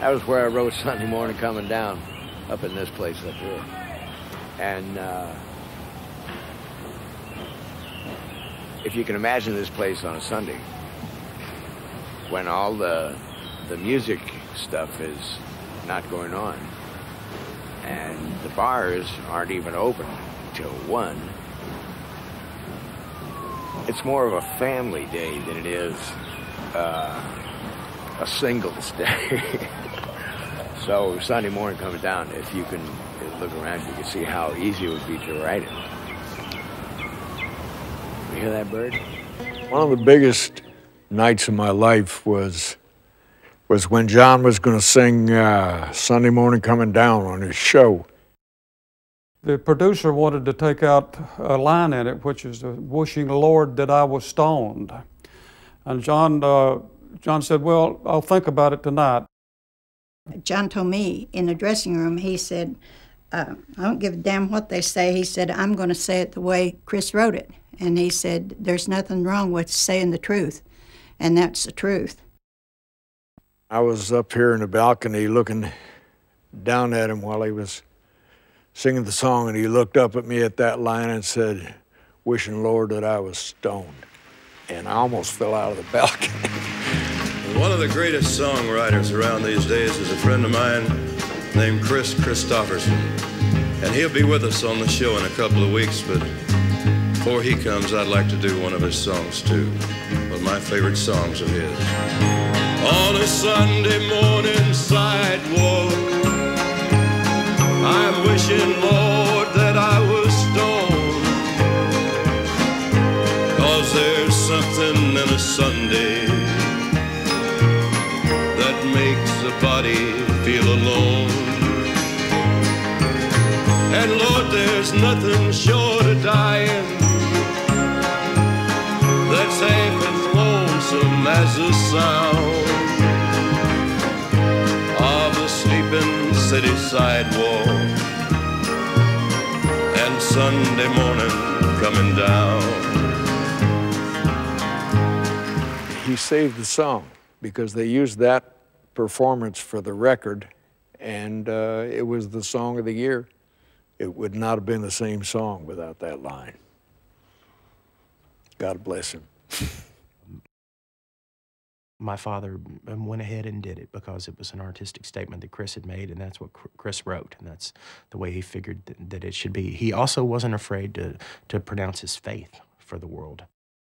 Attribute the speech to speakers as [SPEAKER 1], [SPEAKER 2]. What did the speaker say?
[SPEAKER 1] That was where I wrote Sunday Morning Coming Down, up in this place up here. And if you can imagine this place on a Sunday, when all the music stuff is not going on, and the bars aren't even open till 1, it's more of a family day than it is a singles day. So Sunday Morning Coming Down, if you can look around, you can see how easy it would be to write it. You hear that bird?
[SPEAKER 2] One of the biggest nights of my life was when John was going to sing Sunday Morning Coming Down on his show.
[SPEAKER 3] The producer wanted to take out a line in it, which is wishing the Lord that I was stoned. And John said, well, I'll think about it tonight.
[SPEAKER 4] John told me in the dressing room, he said, I don't give a damn what they say. He said, I'm going to say it the way Kris wrote it. And he said, there's nothing wrong with saying the truth. And that's the truth.
[SPEAKER 2] I was up here in the balcony looking down at him while he was singing the song, and he looked up at me at that line and said, wishing Lord that I was stoned. And I almost fell out of the balcony.
[SPEAKER 5] One of the greatest songwriters around these days is a friend of mine named Kris Kristofferson. And he'll be with us on the show in a couple of weeks, but before he comes, I'd like to do one of his songs too. One of my favorite songs of his. On a Sunday morning sidewalk, I'm wishing, Lord, that I was stoned. 'Cause there's something in a Sunday that makes a body feel alone. And Lord, there's nothing short of dying that's half as lonesome as the sound of a sleeping city sidewalk and Sunday morning coming down.
[SPEAKER 2] He saved the song because they used that performance for the record, and it was the song of the year. It would not have been the same song without that line. God bless him.
[SPEAKER 6] My father went ahead and did it because it was an artistic statement that Kris had made, and that's what Kris wrote, and that's the way he figured that it should be. He also wasn't afraid to pronounce his faith for the world.